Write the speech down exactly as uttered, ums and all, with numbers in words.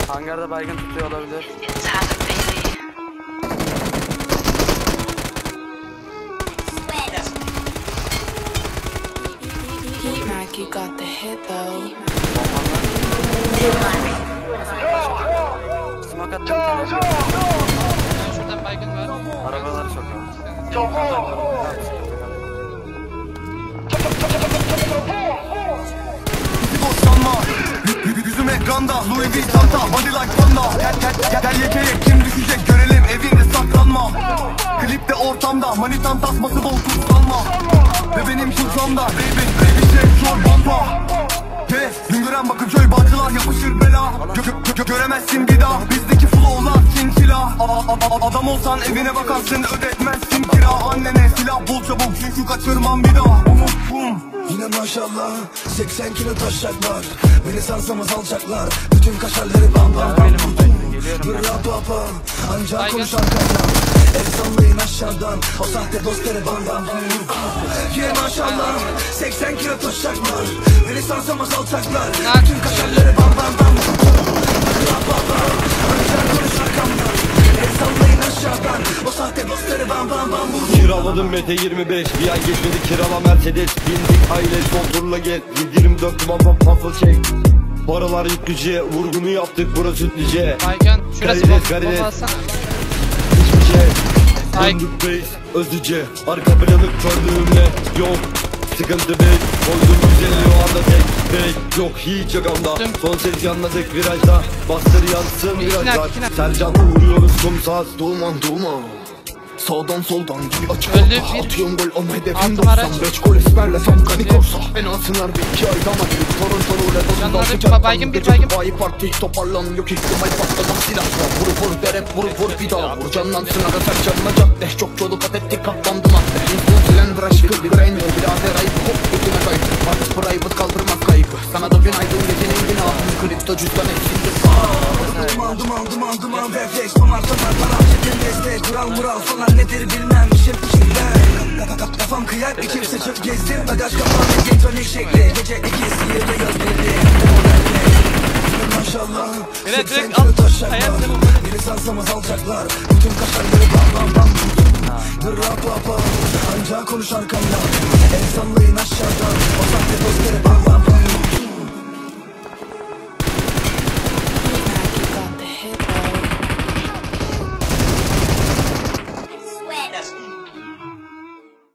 Hangarda baygın tutuyor olabilir. You got the hit though. Smoke attım bir tane. Şuradan baygın var. Arabaları sokuyor. Bizi boş sanma. Yüzüm ekranda, Louis V Santa, body like panda. Gel gel gel gel yekeye kim düşecek görelim, evinde saklanma. Klipte ortamda, manitan tasması bol kutsanma. Ve benim şursamda, baby, baby şey şor bampa. Yes, Güngören Bakırköy bacılar yapışır bela. Gö gö gö göremezsin bir daha, bizdeki flowlar çinçila. Adam olsan evine bakarsın, ödetmezsin kira. Annene silah bul çabuk çünkü kaçırmam bir daha. Umut bum. Yine maşallah seksen kilo taşacaklar. Beni sansamız alacaklar. Bütün kaşarları bam bam bam. Rap rap ancak konuşan kaynak. El sallayın aşağıdan. O sahte dostları bam bam. Yine maşallah seksen kilo taşacaklar. Beni sansamız alacaklar. Bütün kaşarları bam bam bam. Rap rap ancak konuşan kaynak. El sallayın aşağıdan. O sahte dostları bam bam bam. Kiraladım Mete yirmi beş, bir ay geçmedi kirala Mercedes. Bindik aile kontrolle gel, yirmi dört baba puzzle çek. Paralar yüklüce, vurgunu yaptık burası sütlüce. Baygın, şurası bomba alsana. Hiçbir şey, döndük base, özlüce. Arka planı kördüğümle, yok sıkıntı bek. Koydum güzelliği o anda tek bek. Yok hiç yakamda, son ses yanladık virajda. Bastır yansın virajlar. Sercan'la vuruyoruz kumsaz, duman duman. Sağdan soldan gibi açık orta. Atıyorum gol on hedefim doksan beş gol esmerle tam kanik olsa. Beni alsınlar bir iki ayda ama gibi torun toruyla dozundan sıcak. Baygın bir baygın. Bayi parti toparlanıyor ki ihtimal patlamak silahla. Vur vur derep vur vur bir daha vur. Canlansın ara ser canına cadde. Çok çoluk kat ettik katlandım madde. Influence'len bıraşık bir brain yok. Birader ayıp hop götüme kayıp. Parti private kaldırmak kayıp. Sana da günaydın gecenin günahın. Kripto cüzdan eksildi. Duman duman duman duman refleks. Pamar pamar para cebim destek. Kural mural falan nedir bilmem. Bir şey içimden kafam kıyak bir kimse çok gezdim. Bagaj kapalı gentonik şekli. Gece ikisi yerde yaz belli. Maşallah seksen kilo taşacaklar. Biri sansamız alacaklar. Bütün kaşarları bam bam bam. Rap rap ancak konuş arkamda. El salla